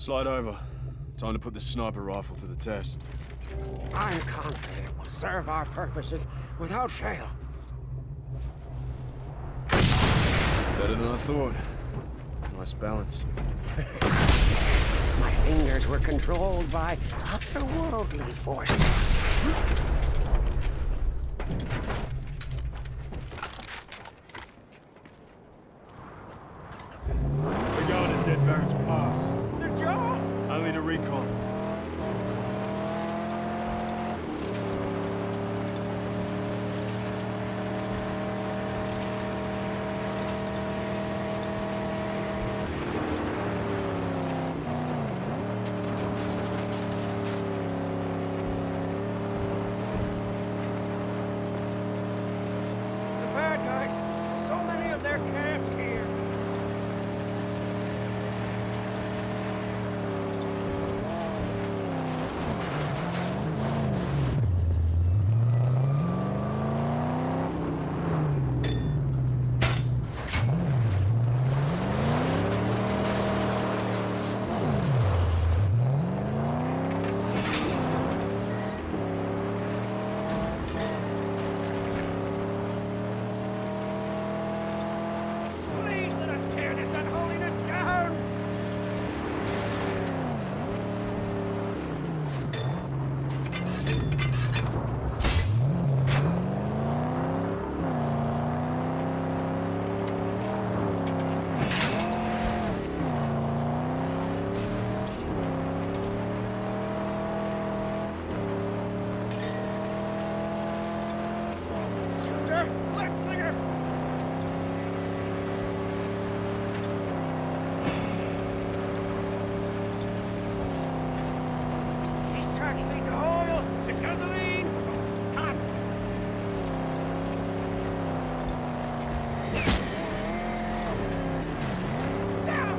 Slide over. Time to put this sniper rifle to the test. I'm confident it will serve our purposes without fail. Better than I thought. Nice balance. My fingers were controlled by otherworldly forces. We're going to Dead Barrens Pass. The jaw! Only to recon. The bad guys! So many of their camps here! Please let us tear this unholiness down! Shooter! Let's-slinger! These tracks lead to oil, to gasoline. Come. Now.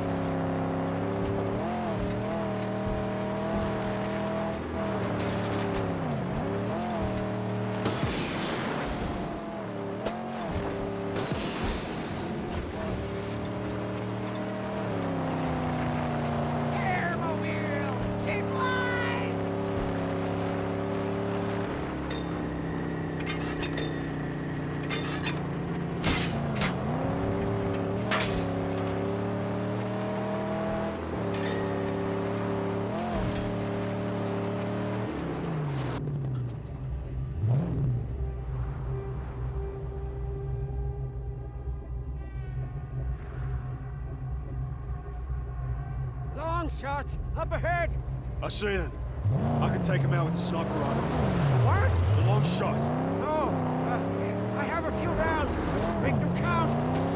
Airmobile! She flies! Long shots up ahead. I see them. I can take him out with the sniper rifle. What? The long shot. No. I have a few rounds. Make them count.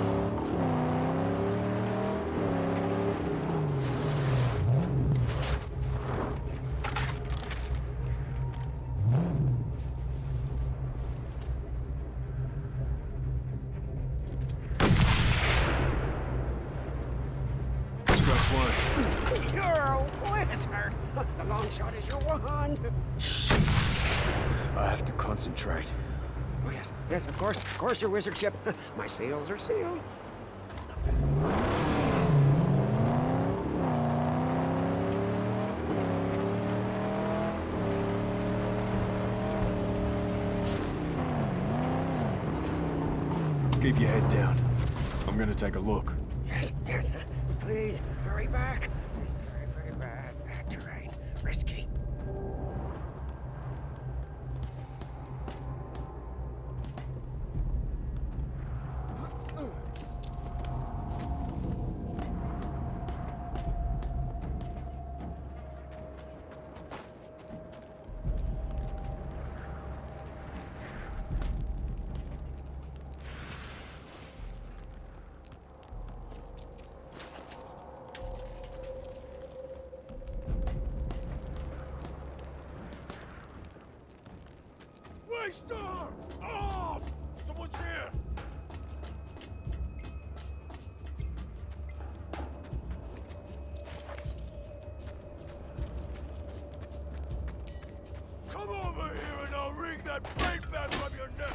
Scratch one. You're a wizard. The long shot is your wand. I have to concentrate. Oh, yes, yes, of course, your wizardship. My seals are sealed. Keep your head down. I'm gonna take a look. Yes, yes. Please, hurry back. This is very bad terrain. Risky. Waster! Off! Someone's here! Come over here and I'll wring that brain back from your neck!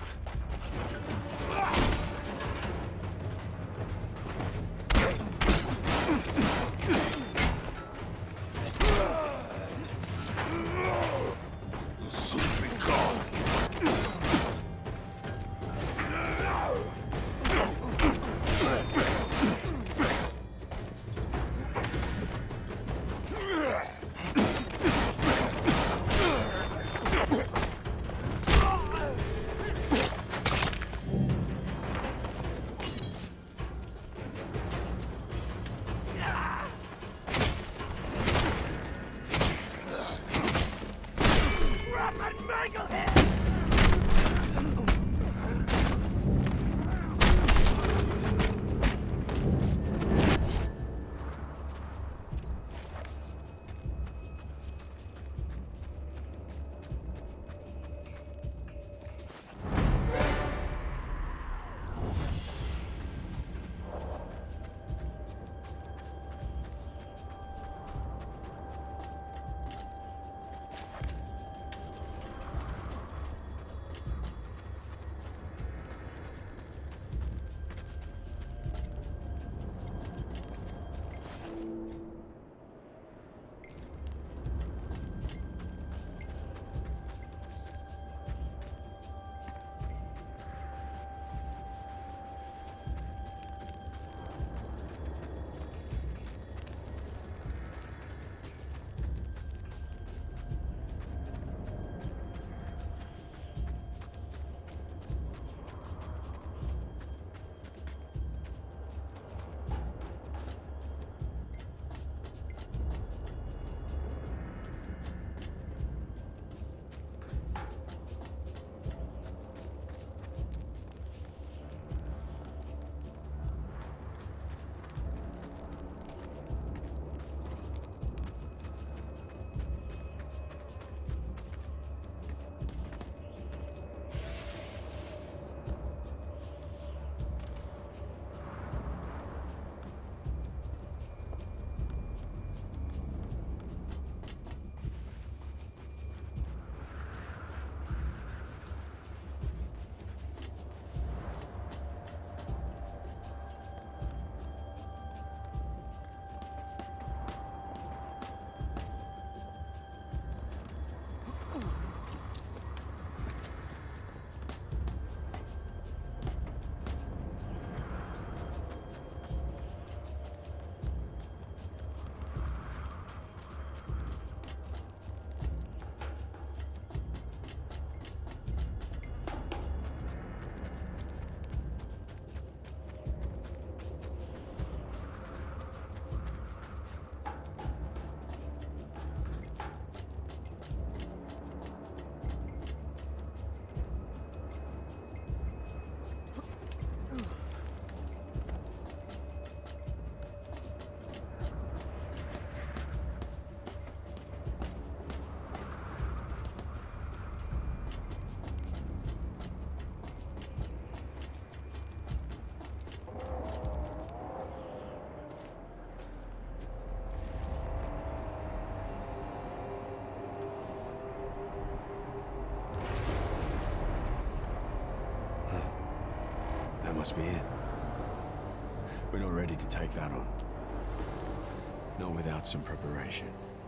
must be it. We're not ready to take that on. Not without some preparation.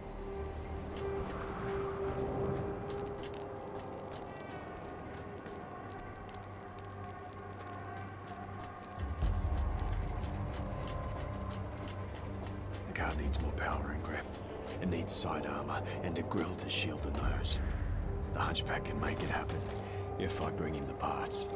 The car needs more power and grip. It needs side armor and a grille to shield the nose. The Hunchback can make it happen, if I bring in the parts.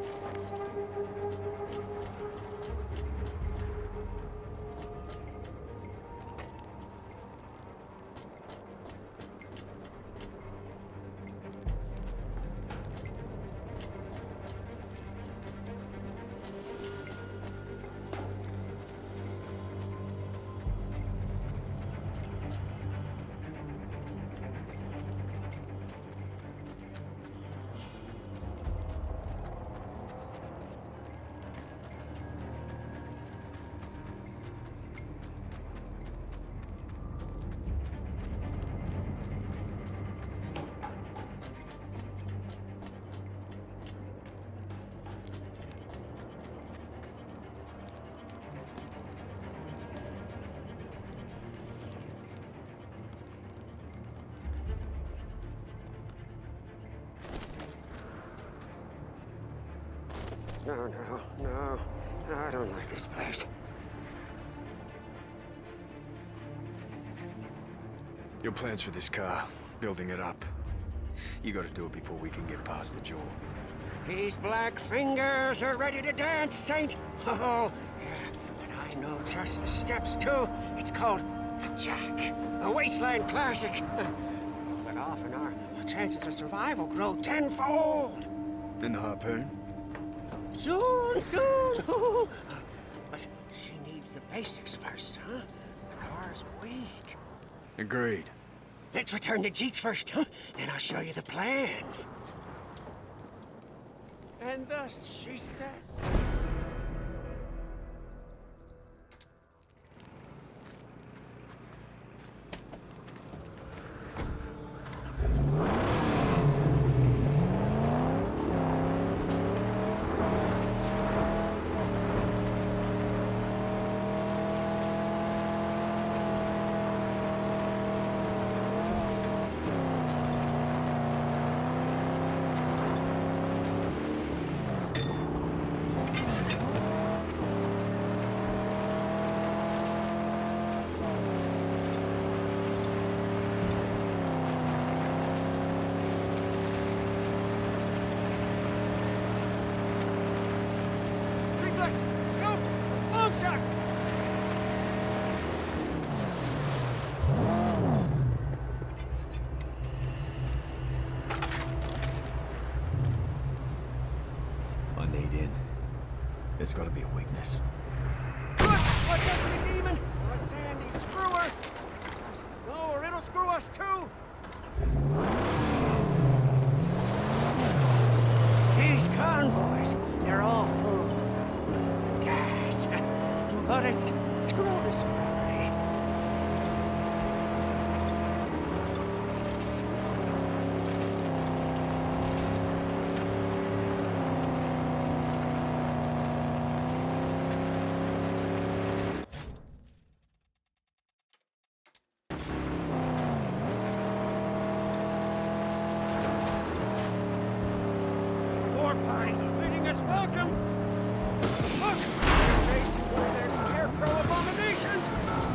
No, I don't like this place. Your plans for this car, building it up. You gotta do it before we can get past the jaw. These black fingers are ready to dance, Saint. Oh, yeah, and I know just the steps, too. It's called the Jack, a wasteland classic. Pull it off and our chances of survival grow tenfold. And the harpoon? Soon. But she needs the basics first, huh? The car's weak. Agreed. Let's return to Jeets first, huh? Then I'll show you the plans. And thus she said. Scope! Long shot! I need in. There's gotta be a weakness. Look! A dusty demon! Or a sandy screwer! No, or it'll screw us too! These convoys, they're all full of gas. But it's Screwer's property. Warpine, bidding us welcome. Look, they're racing where there's scarecrow abominations.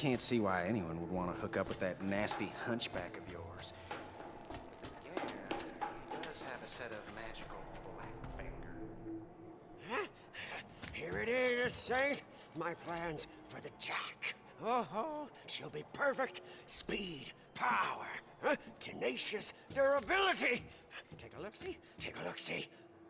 can't see why anyone would want to hook up with that nasty hunchback of yours. Yeah, he does have a set of magical black finger. Huh? Here it is, Saint. My plans for the Jack. Oh, she'll be perfect. Speed, power, tenacious durability. Take a look-see. Take a look-see.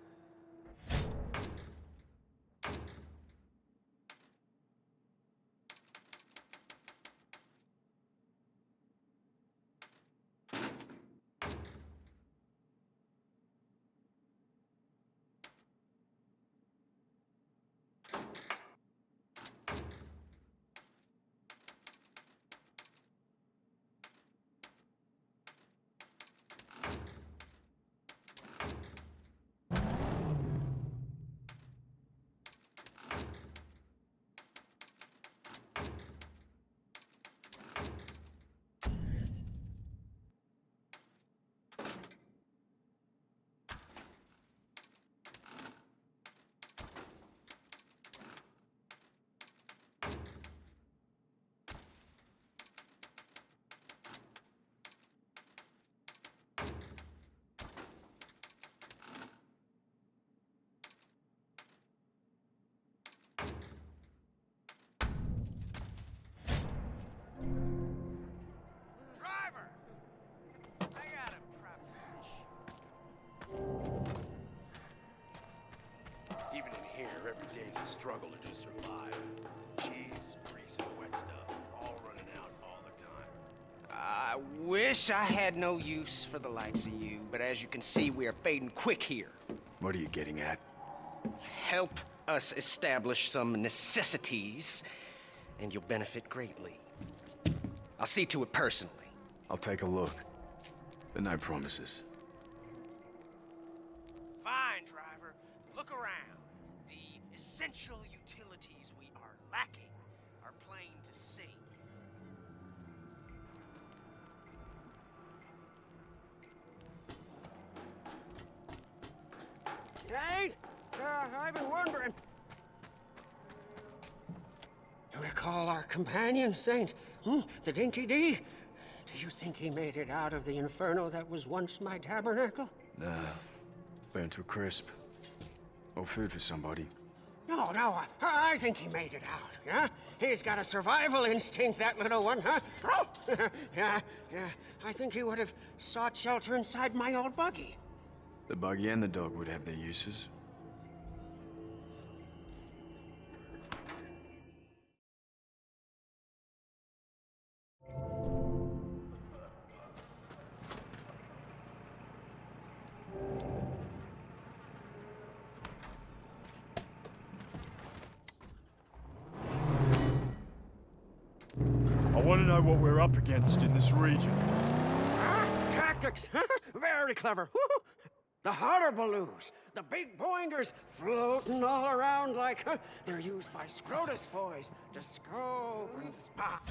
Even in here, every day's a struggle to just survive. Cheese, grease, and wet stuff, all running out all the time. I wish I had no use for the likes of you, but as you can see, we are fading quick here. What are you getting at? Help us establish some necessities, and you'll benefit greatly. I'll see to it personally. I'll take a look. The night promises. Fine, driver. Look around. The essential utilities we are lacking are plain to see. Saint? I've been wondering. You recall our companion, Saint? The Dinky D? Do you think he made it out of the inferno that was once my tabernacle? Nah. Burnt to a crisp. Or food for somebody. No, I think he made it out, yeah? He's got a survival instinct, that little one, huh? Yeah, I think he would have sought shelter inside my old buggy. The buggy and the dog would have their uses. I want to know what we're up against in this region. Tactics! Very clever. The hotter balloons, the big boingers floating all around like they're used by Scrotus boys to scope and spot.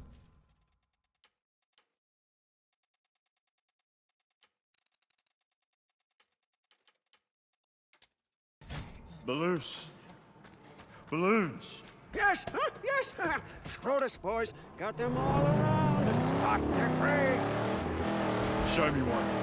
Balloons. Balloons. Yes, yes! Scrotus boys got them all around to spot their prey. Show me one.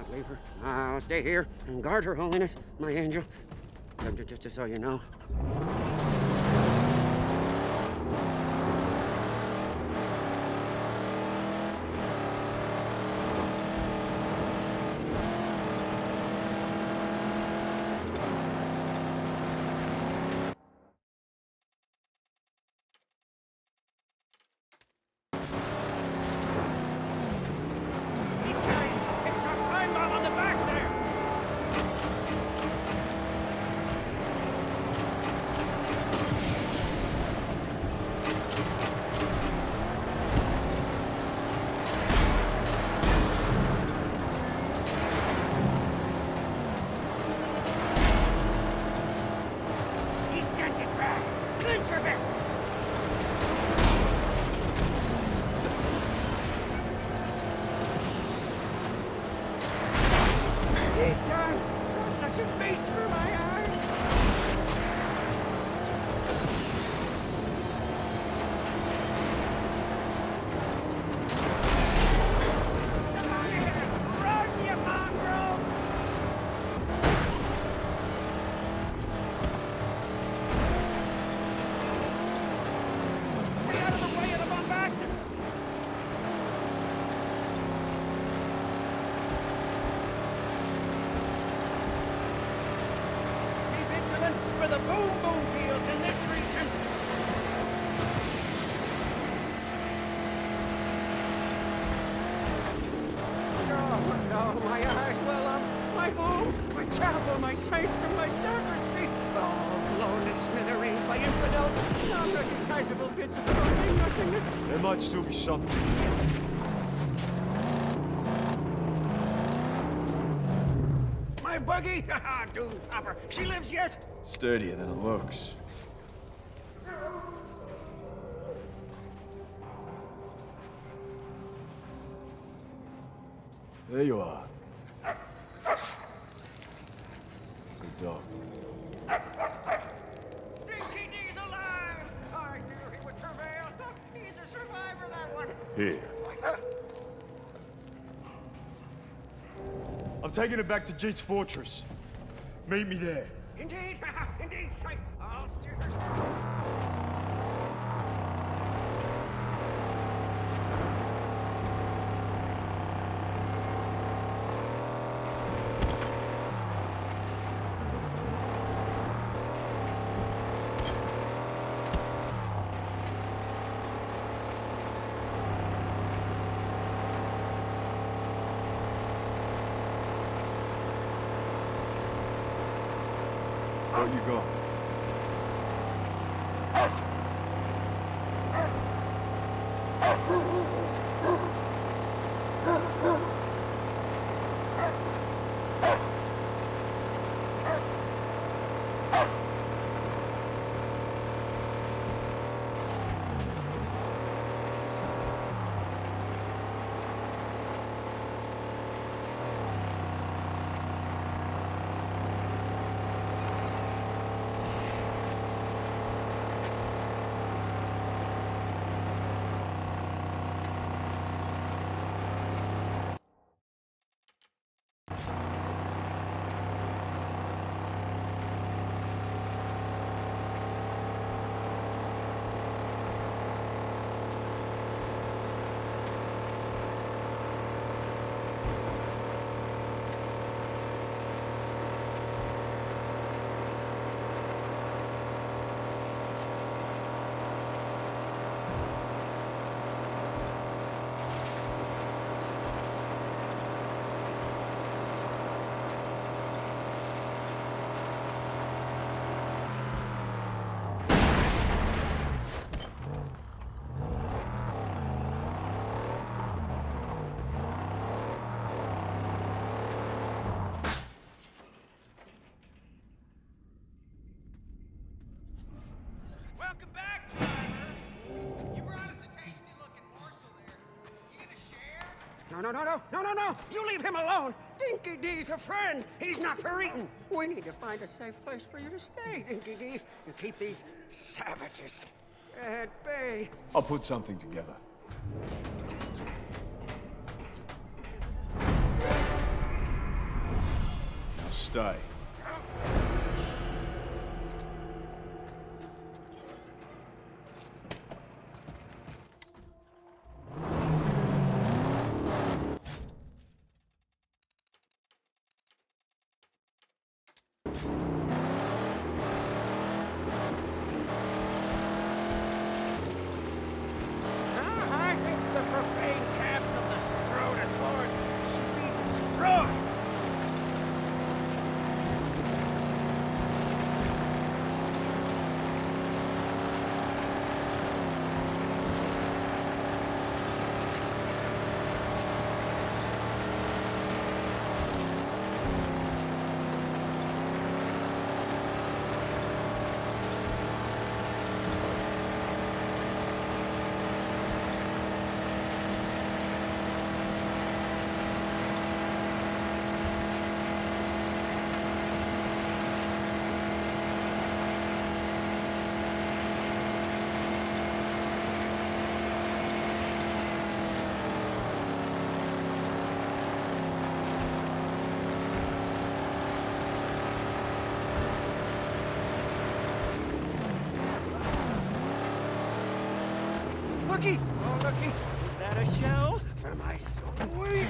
leave her. I'll stay here and guard her holiness, my angel. Just so you know. He's gone! Oh, such a face for my eyes! Come on in! Run, you mongrel! Stay out of the way of the bombastics! For the boom fields in this region. Oh, no, my eyes, well, my home, my chapel, my sanctum, my sacristy, all blown to smithereens by infidels, unrecognizable bits of profane nothingness. There might still be something. My buggy? Haha, Doom Popper. She lives yet? Sturdier than it looks. There you are. Good dog. Dinky D's alive! I knew he would prevail. He's a survivor, that one. Here. I'm taking it back to Jeet's fortress. Meet me there. Indeed, indeed, sight. I'll steer her. What you got? Welcome back, driver. You brought us a tasty-looking morsel there. You gonna share? No. You leave him alone. Dinky D's a friend. He's not for eating. We need to find a safe place for you to stay, Dinky D. And keep these savages at bay. I'll put something together. stay. I think the profane caps of the Scrotus Lords should be destroyed. Looky! Oh, looky! Is that a shell for my sweet?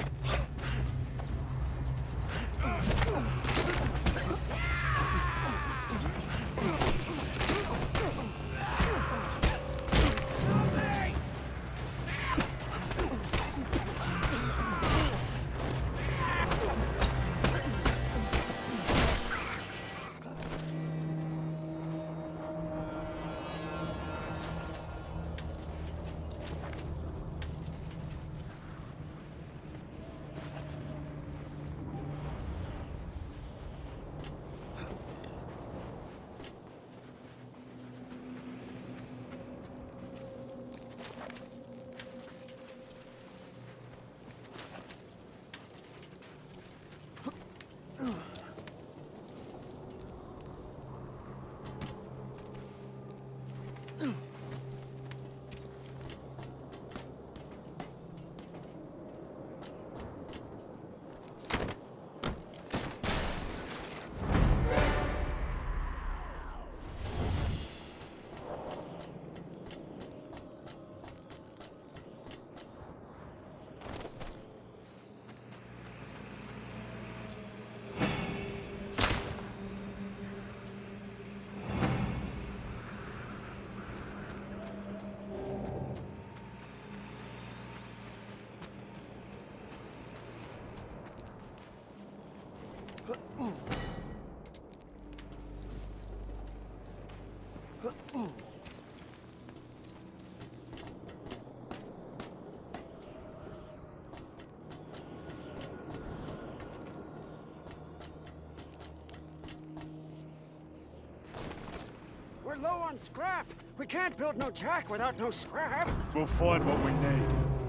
We're low on scrap. We can't build no jack without no scrap. We'll find what we need.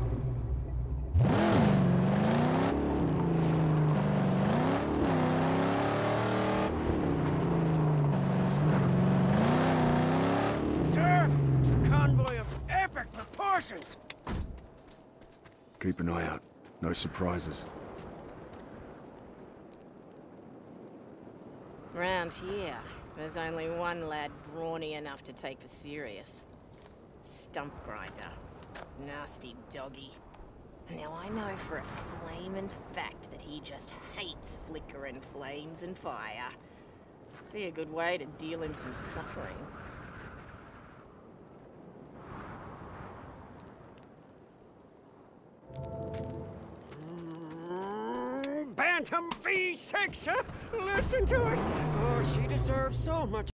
Sir, a convoy of epic proportions. Keep an eye out. No surprises. Round here, there's only one lad brawny enough to take for serious. Stump Grinder. Nasty doggy. Now I know for a flamin' fact that he just hates flickering flames and fire. Be a good way to deal him some suffering. Bantam V6, huh? Listen to it. Oh, she deserves so much